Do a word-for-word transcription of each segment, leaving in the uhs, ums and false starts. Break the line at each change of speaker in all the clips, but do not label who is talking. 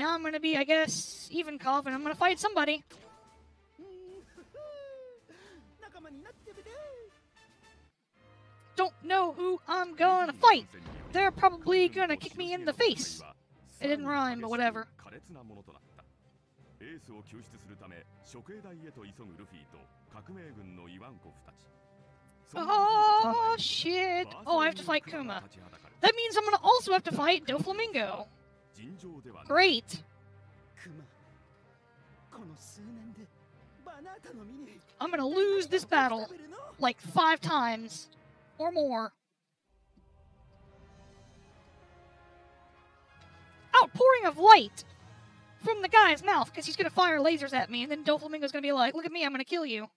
Now I'm gonna be, I guess, even Cov, and I'm gonna fight somebody. Don't know who I'm gonna fight. They're probably gonna kick me in the face. It didn't rhyme, but whatever. Oh shit! Oh, I have to fight Kuma. That means I'm gonna also have to fight Doflamingo. Great. I'm gonna lose this battle like five times or more. Outpouring of light from the guy's mouth because he's gonna fire lasers at me, and then Doflamingo's gonna be like, "Look at me, I'm gonna kill you."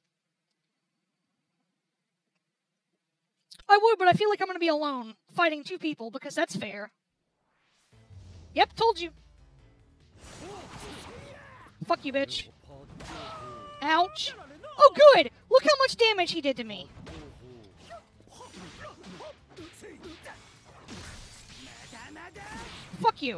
I would, but I feel like I'm gonna be alone fighting two people because that's fair. Yep, told you. Fuck you, bitch. Ouch. Oh, good! Look how much damage he did to me. Fuck you.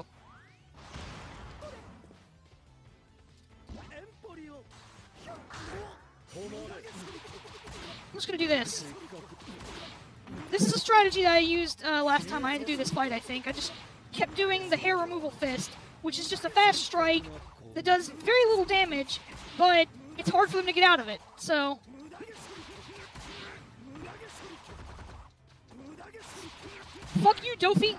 I'm just gonna do this. This is a strategy that I used uh, last time I had to do this fight, I think. I just kept doing the hair removal fist, which is just a fast strike that does very little damage, but it's hard for them to get out of it, so... Fuck you, Dofi!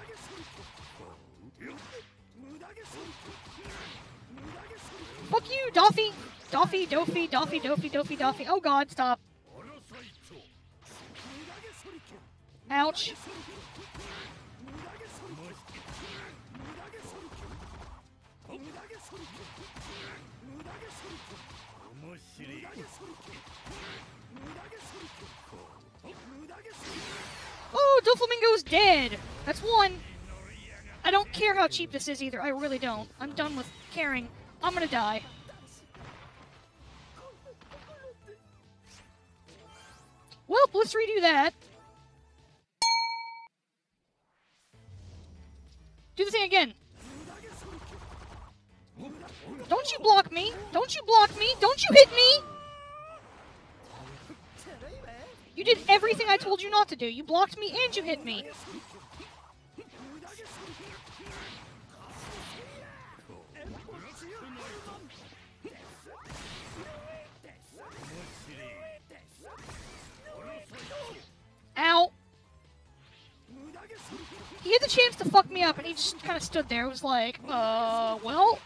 Fuck you, Doffy! Doffy, Dofi, Doffy, Dofi, Dofi, Doffy. Oh god, stop. Ouch. Oh, Doflamingo's dead! That's one! I don't care how cheap this is either, I really don't. I'm done with caring. I'm gonna die. Well, let's redo that. Do the thing again. Don't you block me! Don't you block me! Don't you hit me! You did everything I told you not to do. You blocked me and you hit me. Ow. He had the chance to fuck me up and he just kind of stood there. It was like, uh, well...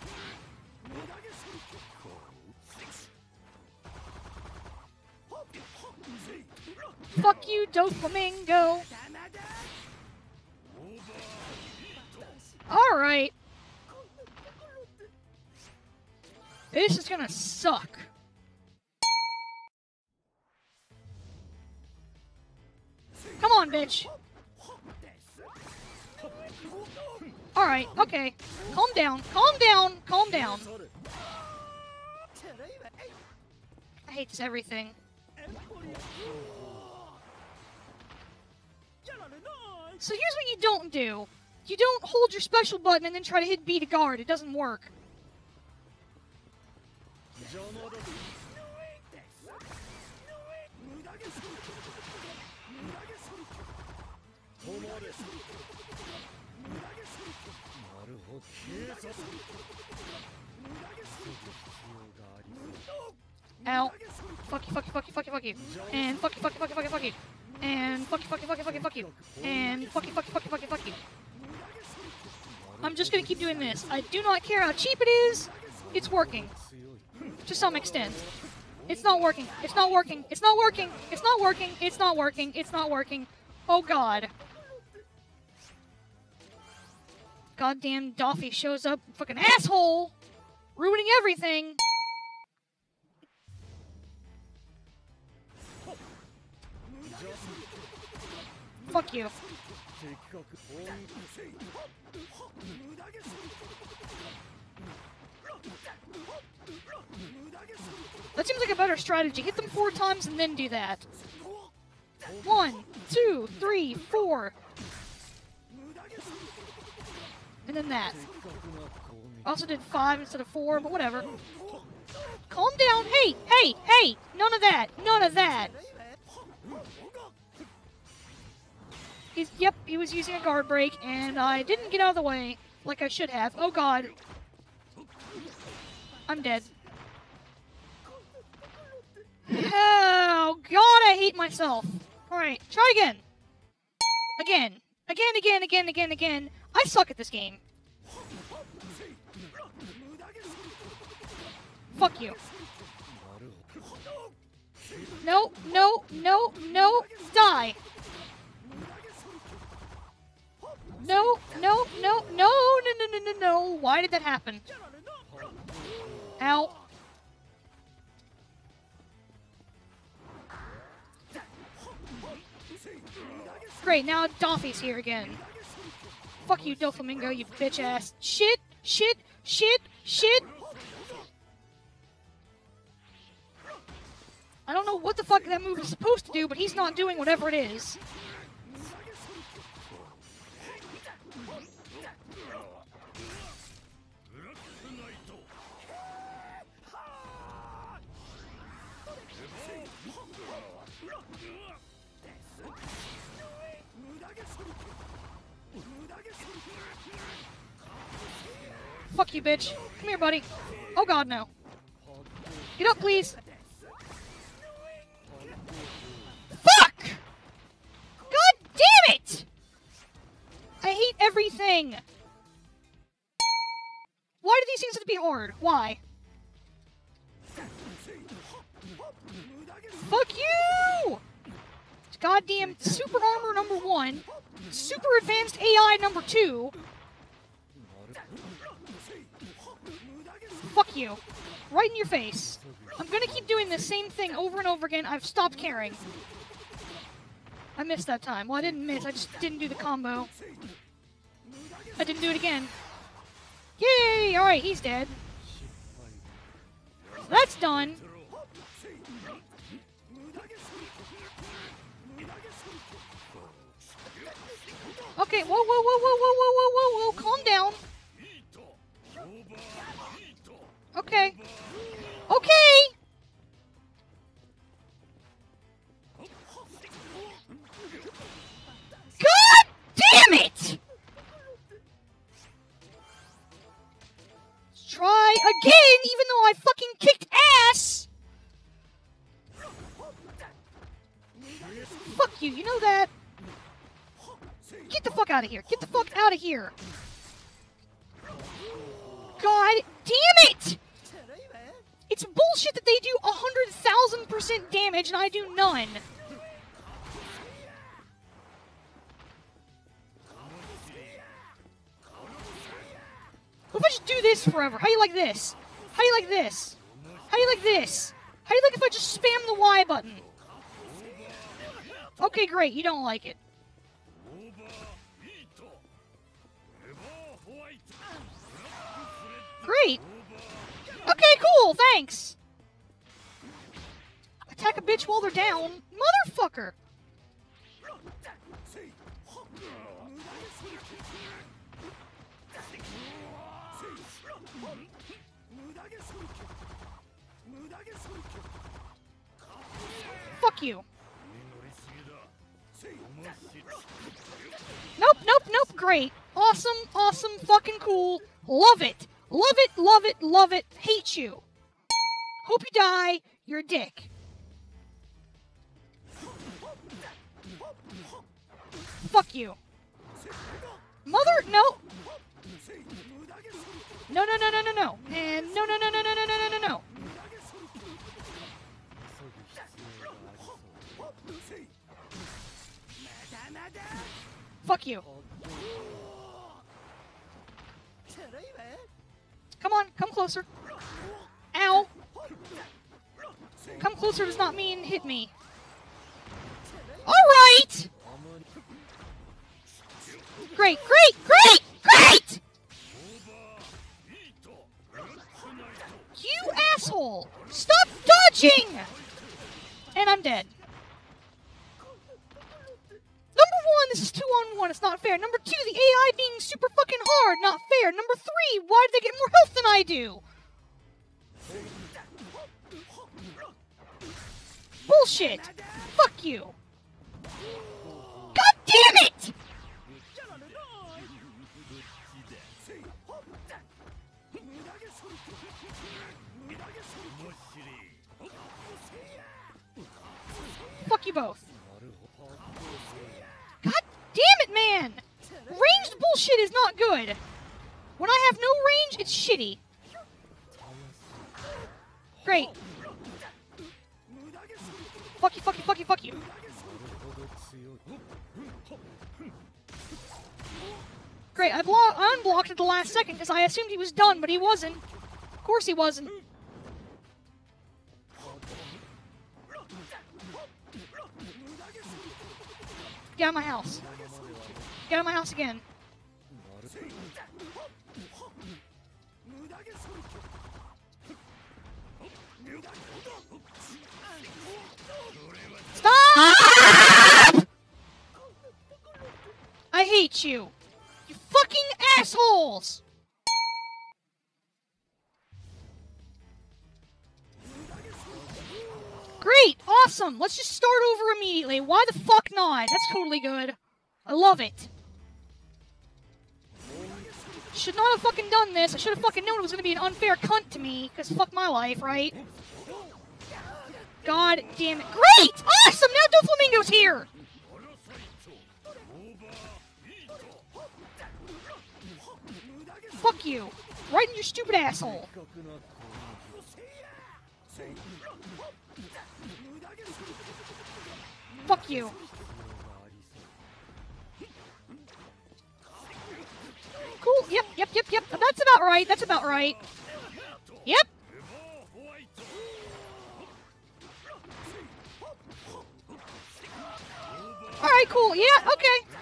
Fuck you, Doflamingo! Alright. This is gonna suck. Come on, bitch! Alright, okay. Calm down, calm down, calm down. I hate this everything. So here's what you don't do. You don't hold your special button and then try to hit B to guard. It doesn't work. Ow. Fuck you, fuck you, fuck you, fuck you, fuck you. And fuck you, fuck you, fuck you, fuck you, fuck you. And fuck you, fuck you, fuck you, fuck you, fuck you. And fuck you, fuck you, fuck you, fuck you, fuck you. I'm just gonna keep doing this. I do not care how cheap it is. It's working. To some extent. It's not working. It's not working. It's not working. It's not working. It's not working. It's not working. Oh god. Goddamn Doffy shows up, fucking asshole! Ruining everything! Fuck you. That seems like a better strategy. Hit them four times and then do that. One, two, three, four. And then that. I also did five instead of four, but whatever. Calm down. Hey, hey, hey! None of that. None of that. He's, yep, he was using a guard break, and I didn't get out of the way like I should have. Oh god. I'm dead. Oh god, I hate myself. Alright, try again. Again. Again, again, again, again, again. I suck at this game. Fuck you. No, no, no, no, die. No, no, no, no, no, no, no, no, no. Why did that happen? Ow. Great, now Doffy's here again. Fuck you, Doflamingo, you bitch ass. Shit, shit, shit, shit. I don't know what the fuck that move is supposed to do, but he's not doing whatever it is. Fuck you, bitch. Come here, buddy. Oh god, no. Get up, please. Fuck! God damn it! I hate everything. Why do these things have to be hard? Why? Fuck you! Goddamn super armor number one. Super advanced A I number two. Fuck you. Right in your face. I'm gonna keep doing the same thing over and over again. I've stopped caring. I missed that time. Well, I didn't miss. I just didn't do the combo. I didn't do it again. Yay! Alright, he's dead. So that's done. Okay, whoa, whoa, whoa, whoa, whoa, whoa, whoa, whoa, whoa, calm down. Okay. Okay! God damn it! Let's try again, even though I fucking kicked ass! Fuck you, you know that? Get the fuck out of here. Get the fuck out of here. God damn it! It's bullshit that they do one hundred thousand percent damage and I do none. What if I just do this forever? How do you like this? How do you like this? How do you like this? How do you like if I just spam the Y button? Okay, great. You don't like it. Great. Okay, cool, thanks. Attack a bitch while they're down. Motherfucker. Fuck you. Nope, nope, nope, great. Awesome, awesome, fucking cool. Love it. Love it, love it, love it. Hate you. Hope you die. You're a dick. Fuck you. Mother, no. No, no, no, no, no, no. And no, no, no, no, no, no, no, no, no, no. Fuck you. Come on, come closer. Ow. Come closer does not mean hit me. Alright! Great, great, great, great! You asshole! Stop dodging! And I'm dead. Number one, this is two on one, it's not fair. Number two, the A I being super fucking hard, not fair. Number three, why do they get more health than I do? Bullshit! Fuck you! God damn it! Fuck you both. God damn it, man! Ranged bullshit is not good. When I have no range, it's shitty. Great. Fuck you, fuck you, fuck you, fuck you. Great, I, I unblocked at the last second because I assumed he was done, but he wasn't. Of course he wasn't. Get out of my house. Get out of my house again. Stop! I hate you. You fucking assholes! Great! Awesome! Let's just start over immediately. Why the fuck not? That's totally good. I love it. Should not have fucking done this. I should have fucking known it was gonna be an unfair cunt to me, because fuck my life, right? God damn it. Great! Awesome! Now Doflamingo's here! Fuck you. Right in your stupid asshole. Fuck you. Cool. Yep, yep, yep, yep. That's about right. That's about right. Yep. Alright, cool. Yeah, okay.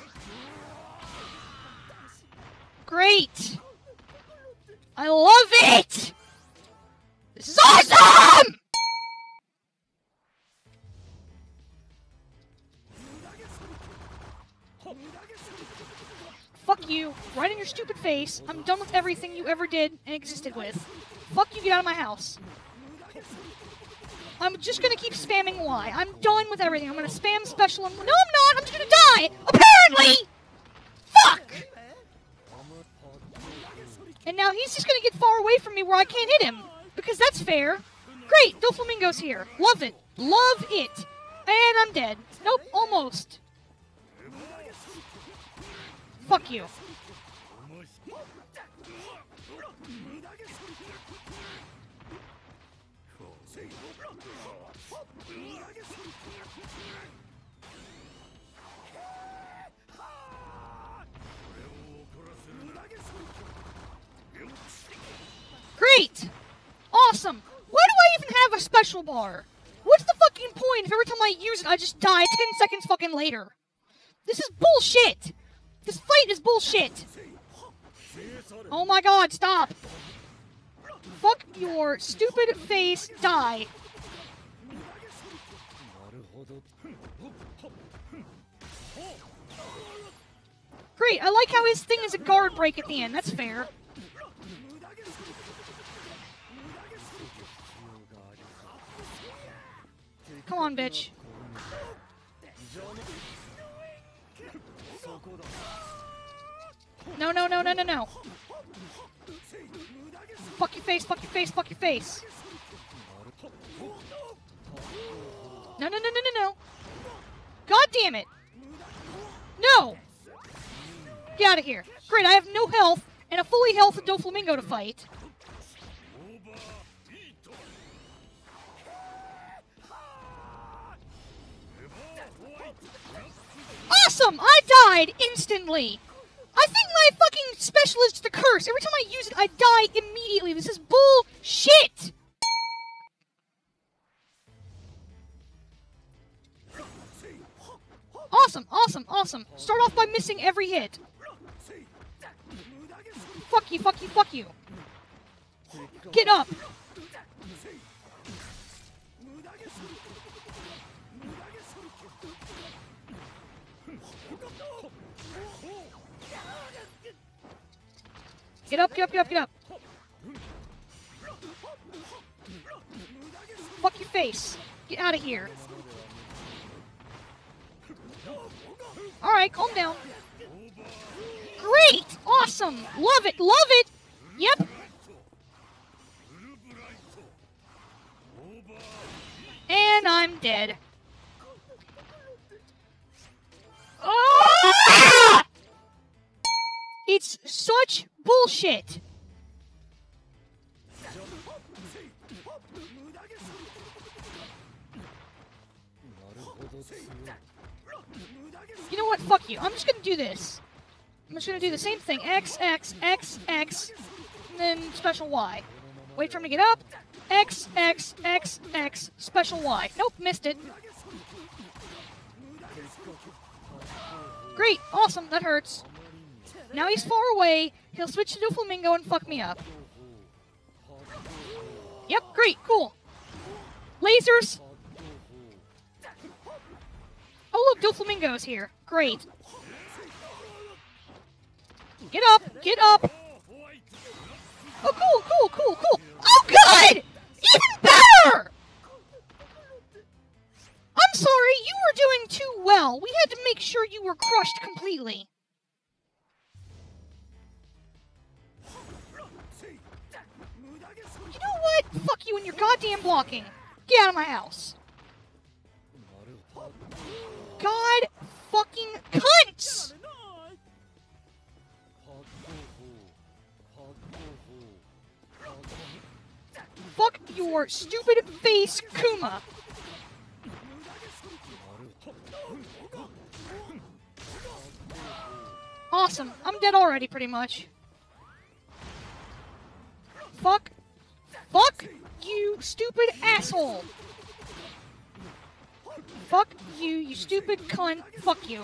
Great. I love it! This is awesome! Fuck you. Right in your stupid face. I'm done with everything you ever did and existed with. Fuck you, get out of my house. I'm just gonna keep spamming Y. I'm done with everything. I'm gonna spam special and... No, I'm not! I'm just gonna die! Apparently! Fuck! And now he's just gonna get far away from me where I can't hit him. Because that's fair. Great, Doflamingo's here. Love it. Love it. And I'm dead. Nope, almost. Fuck you. Great! Awesome! Why do I even have a special bar? What's the fucking point if every time I use it I just die ten seconds fucking later? This is bullshit! This fight is bullshit! Oh my god, stop! Fuck your stupid face, die! Great, I like how his thing is a guard break at the end, that's fair. Come on, bitch. No, no, no, no, no, no. Fuck your face, fuck your face, fuck your face. No, no, no, no, no, no. God damn it. No. Get out of here. Great, I have no health and a fully healthy Doflamingo to fight. Awesome! I died instantly! I think my fucking special is just a curse. Every time I use it, I die immediately. This is bullshit! Awesome, awesome, awesome. Start off by missing every hit. Fuck you, fuck you, fuck you. Get up! Get up, get up, get up, get up. Fuck your face. Get out of here. Alright, calm down. Great! Awesome! Love it! Love it! Yep! And I'm dead. Ah! It's such bullshit. You know what? Fuck you. I'm just gonna do this. I'm just gonna do the same thing. X, X, X, X, and then special Y. Wait for him to get up. X, X, X, X, special Y. Nope, missed it. Great, awesome, that hurts. Now he's far away, he'll switch to Doflamingo and fuck me up. Yep, great, cool. Lasers! Oh look, Doflamingo's here. Great. Get up, get up! Oh cool, cool, cool, cool! Oh good! Even better! I'm sorry, you were doing too well. We had to make sure you were crushed completely. You know what? Fuck you and your goddamn blocking. Get out of my house. God fucking cunts! Fuck your stupid face, Kuma. Awesome. I'm dead already, pretty much. Fuck. Fuck you, stupid asshole. Fuck you, you stupid cunt. Fuck you.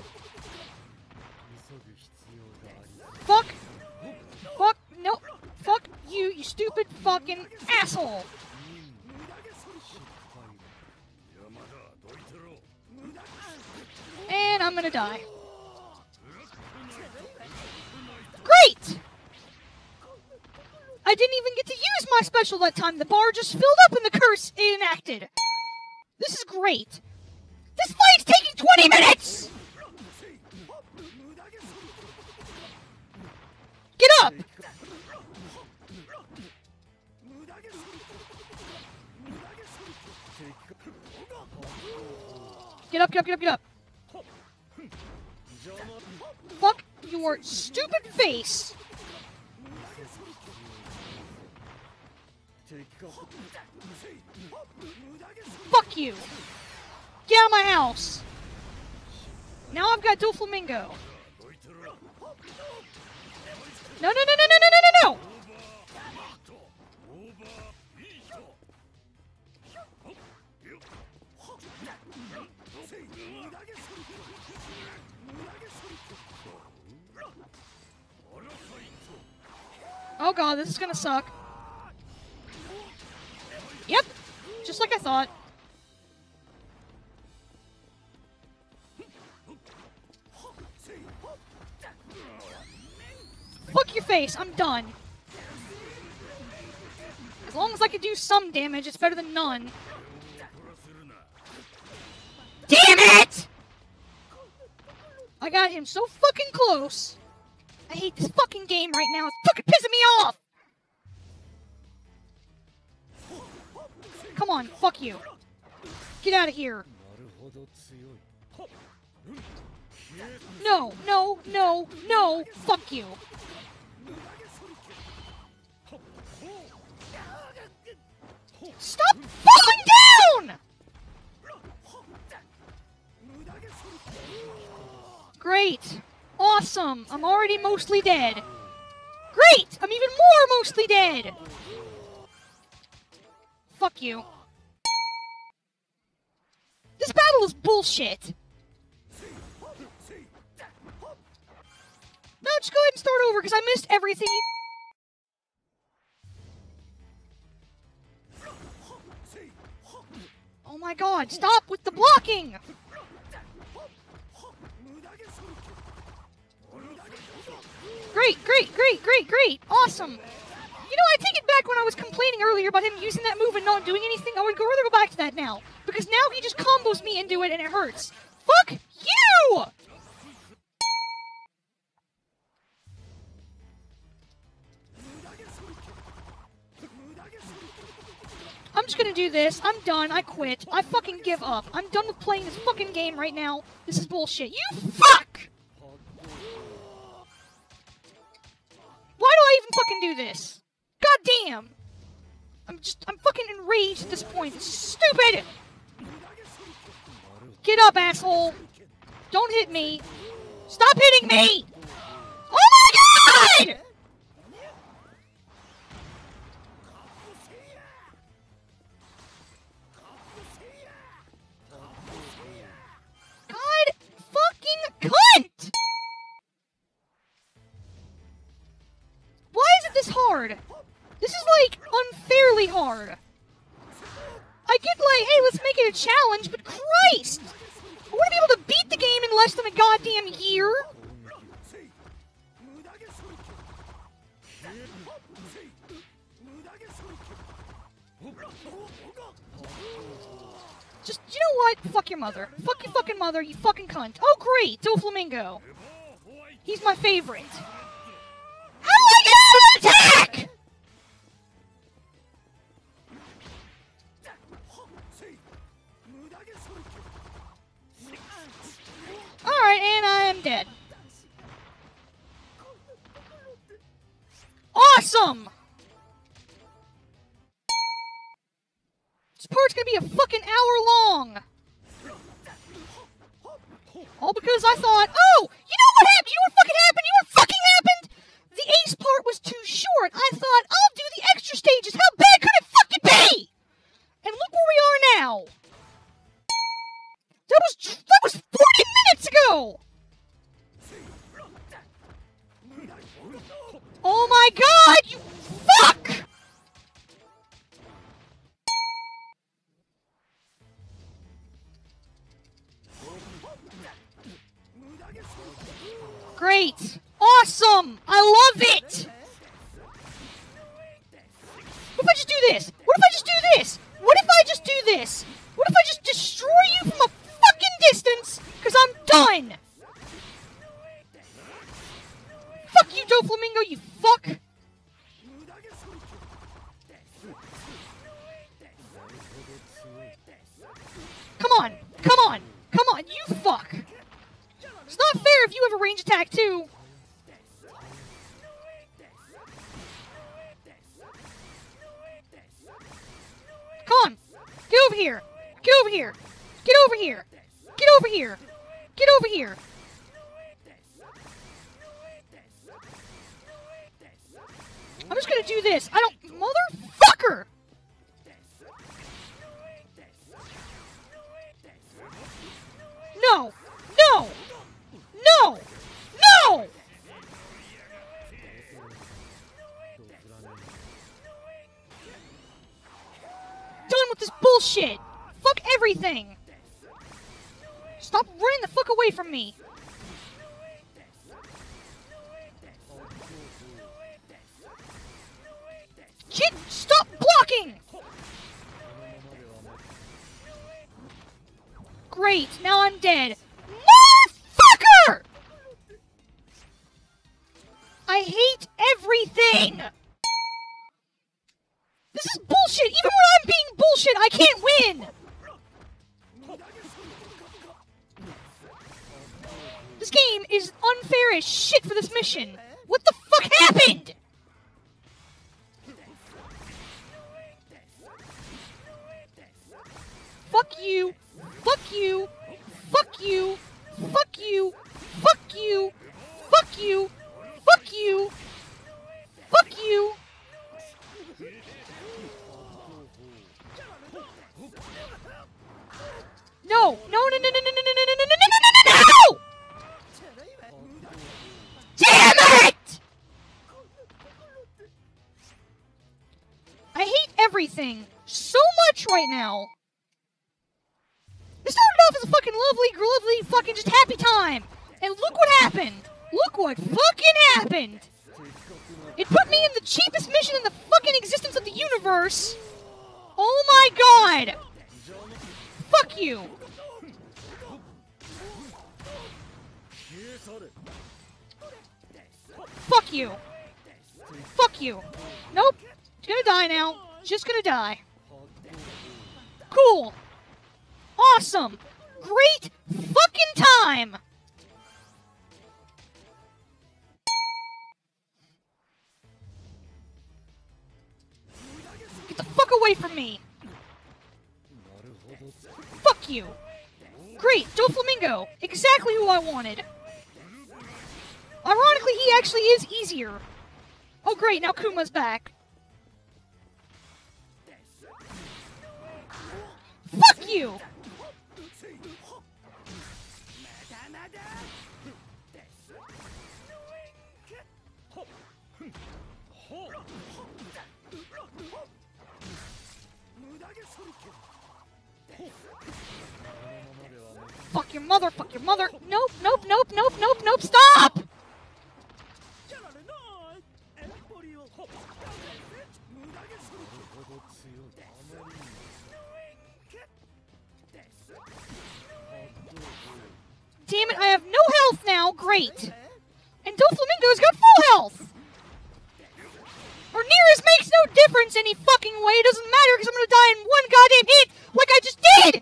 Fuck. Fuck. No. Fuck you, you stupid fucking asshole. And I'm gonna die. Great! I didn't even get to use my special that time. The bar just filled up and the curse enacted. This is great. This fight's taking twenty minutes! Get up! Get up, get up, get up, get up. Fuck your stupid face. Fuck you. Get out of my house. Now I've got Doflamingo. No, no, no, no, no, no, no, no, no. Oh god, this is gonna suck. Yep, just like I thought. Fuck your face, I'm done. As long as I can do some damage, it's better than none. Damn it! I got him so fucking close. I hate this fucking game right now. It's fucking pissing me off! Come on, fuck you. Get out of here. No, no, no, no, fuck you. Stop falling down! Great. Awesome. I'm already mostly dead. Great! I'm even more mostly dead! Fuck you. This battle is bullshit. No, just go ahead and start over, because I missed everything. Oh my god, stop with the blocking! Great, great, great, great, great. Awesome. You know, I take it back when I was complaining earlier about him using that move and not doing anything. I would go rather go back to that now. Because now he just combos me into it and it hurts. Fuck you! I'm just gonna do this. I'm done. I quit. I fucking give up. I'm done with playing this fucking game right now. This is bullshit. You fuck! Why do I even fucking do this? God damn! I'm just, I'm fucking enraged at this point. It's stupid! Get up, asshole! Don't hit me! Stop hitting me! Oh my god! God fucking cunt! Why is it this hard? This is, like, unfairly hard. I get, like, hey, let's make it a challenge, but Christ! I want to be able to beat the game in less than a goddamn year! Just, you know what? Fuck your mother. Fuck your fucking mother, you fucking cunt. Oh, great! Doflamingo. He's my favorite. How do I get an attack?! Alright, and I am dead. Awesome! This part's gonna be a fucking hour long! All because I thought, oh, you know what happened? You know what fucking happened? You know what fucking happened? The ace part was too short. I thought, I'll do the extra stages. How bad could it fucking be? And look where we are now. That was that was forty minutes ago. Oh my god, you fuck! Great! Awesome! I love it! What if I just do this? What if I just do this? What if I just do this? What if I just destroy you from a fucking distance? Because I'm done! Fuck you, Doflamingo, you fuck! Come on! Come on! Come on, you fuck! It's not fair if you have a range attack, too! Come on! Get over here! Get over here! Get over here! Get over here! Get over here! I'm just gonna do this. I don't... Motherfucker! No! No! No! No! Done with this bullshit! Fuck everything! Stop running the fuck away from me! Kid, stop blocking! Great, now I'm dead. Motherfucker! I hate everything! This is bullshit! Even when I'm being bullshit, I can't win! This game is unfair as shit for this mission! What the fuck happened?! Fuck you! Fuck you! Fuck you! Fuck you! Fuck you! Fuck you! Fuck you! Fuck you! No! No! No! No! No! No! No! No! No! No! No! No! No! Damn it! I hate everything so much right now. It started off as a fucking lovely, lovely, fucking just happy time. And look what happened. Look what fucking happened! It put me in the cheapest mission in the fucking existence of the universe! Oh my god! Fuck you! Fuck you! Fuck you! Nope! It's gonna die now. Just gonna die. Cool! Awesome! Great fucking time! Get the fuck away from me! Fuck you! Great, Doflamingo! Exactly who I wanted! Ironically, he actually is easier. Oh great, now Kuma's back. Fuck you! Fuck your mother, fuck your mother. Nope, nope, nope, nope, nope, nope, stop! Damn it, I have no health now. Great. And Doflamingo's got full health. Or Nearest makes no difference any fucking way. It doesn't matter because I'm gonna die in one goddamn hit like I just did.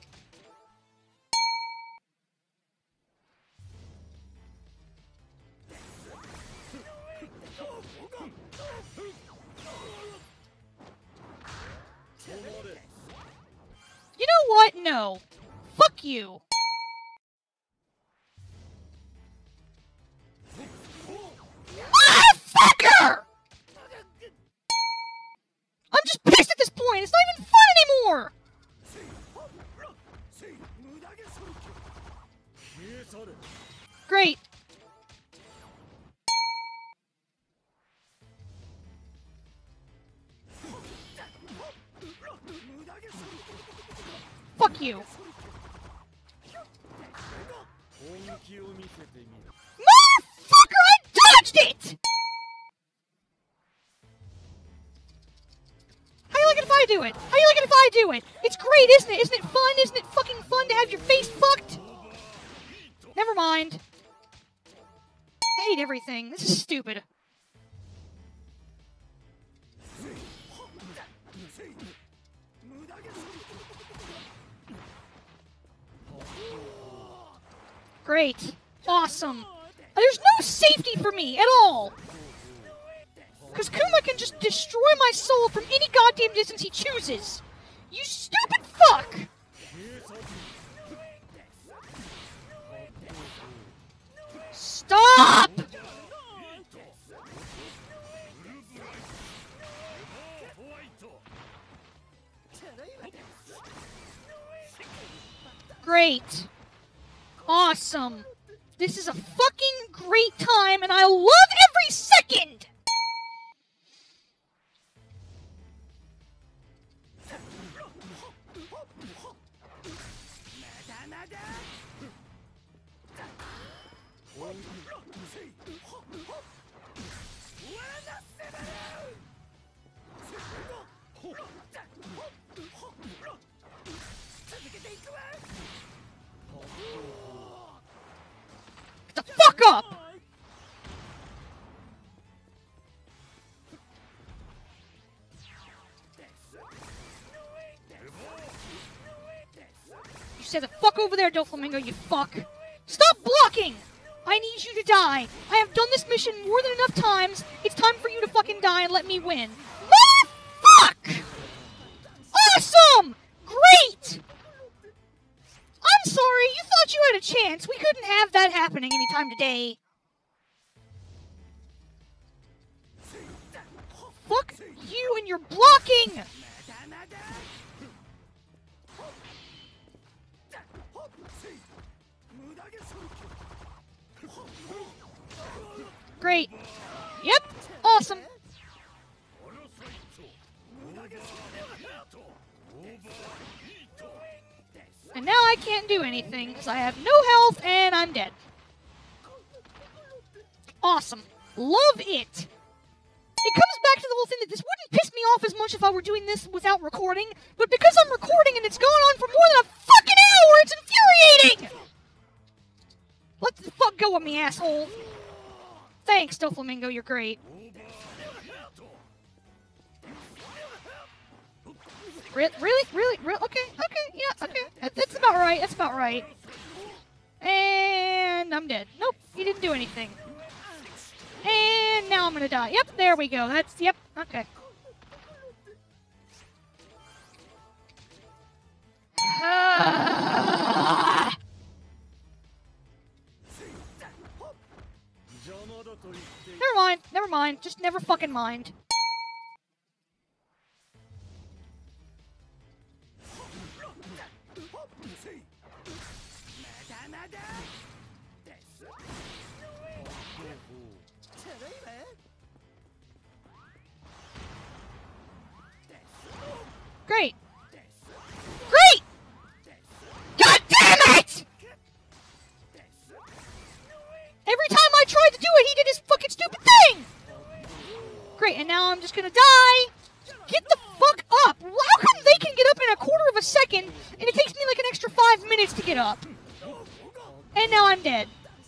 You know what? No. Fuck you. Motherfucker! I'm just pissed at this point. It's not even fun anymore. Great. Fuck you. Motherfucker, I dodged it! How you like it if I do it? How you like it if I do it? It's great, isn't it? Isn't it fun? Isn't it fucking fun to have your face fucked? Never mind. I hate everything. This is stupid. Great. Awesome. There's no safety for me at all. Because Kuma can just destroy my soul from any goddamn distance he chooses. You stupid fuck! Stop! Great. Awesome. This is a fucking great time, and I love every second! Get the fuck up! You say the fuck over there, Doflamingo, you fuck! Stop blocking! I need you to die. I have done this mission more than enough times. It's time for you to fucking die and let me win. Motherfuck! Awesome! Great! I'm sorry, you thought you had a chance. We couldn't have that happening anytime today. Fuck you and your blocking! Great. Yep. Awesome. And now I can't do anything because I have no health and I'm dead. Awesome. Love it. It comes back to the whole thing that this wouldn't piss me off as much if I were doing this without recording, but because I'm recording and it's going on for more than a fucking hour, it's infuriating! Let the fuck go of me, asshole. Thanks, Doflamingo, you're great. Re really? Really? Really? Okay, okay, yeah, okay. That's about right, that's about right. And I'm dead. Nope, he didn't do anything. And now I'm gonna die. Yep, there we go. That's, yep, okay. Ah. Never mind, never mind. Just never fucking mind. Great. Great! God damn it! Every time I tried to do it, he did his fucking stupid thing! Great, and now I'm just gonna die. Get the fuck up! How come they can get up in a quarter of a second, and it takes me like an extra five minutes to get up? And now I'm dead.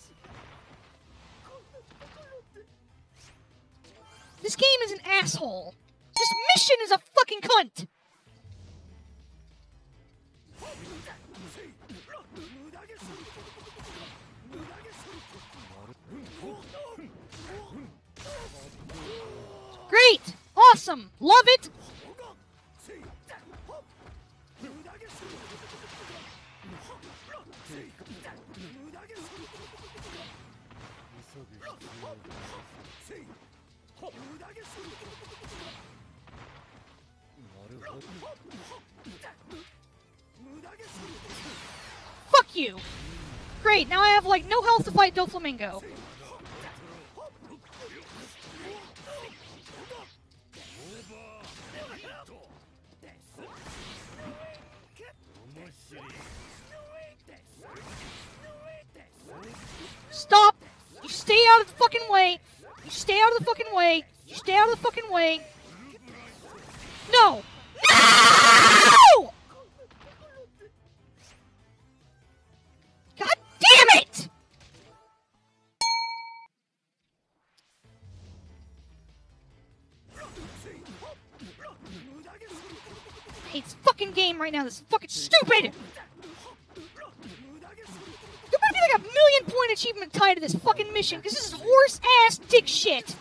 This game is an asshole. This mission is a fucking cunt! Great! Awesome! Love it! Fuck you! Great, now I have like no health to fight Doflamingo. Stop! You stay out of the fucking way! You stay out of the fucking way! You stay out of the fucking way! No! No! God damn it! I hate this fucking game right now. This is fucking stupid! There might be like a million point achievement tied to this fucking mission, because this is horse-ass dick shit!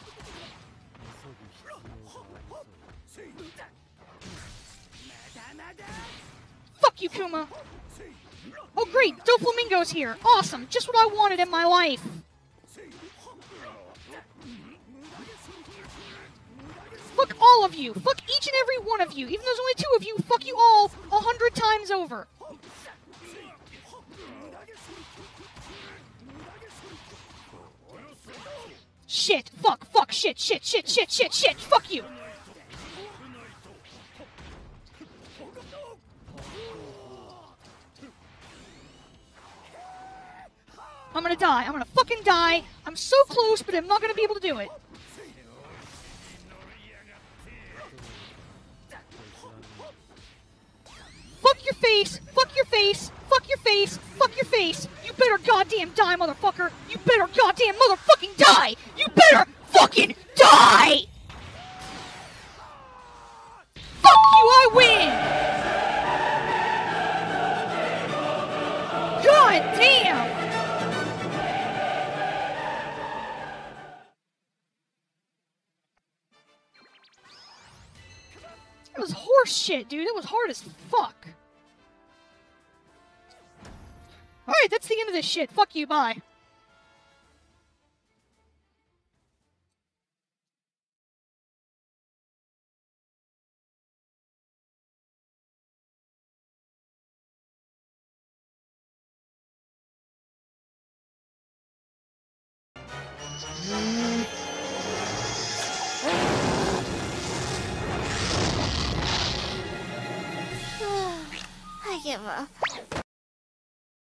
Fuck you, Kuma! Oh great, Doflamingo's here! Awesome! Just what I wanted in my life! Fuck all of you! Fuck each and every one of you! Even though there's only two of you, fuck you all a hundred times over! Shit! Fuck! Fuck! Shit! Shit! Shit! Shit! Shit! Shit! Fuck you! I'm gonna die. I'm gonna fucking die. I'm so close, but I'm not gonna be able to do it. Fuck your face. Fuck your face. Fuck your face. Fuck your face. You better goddamn die, motherfucker. You better goddamn motherfucking die. You better fucking die. Fuck you, I win. God damn. It was horse shit, dude. It was hard as fuck. Alright, that's the end of this shit. Fuck you, bye.
I give up.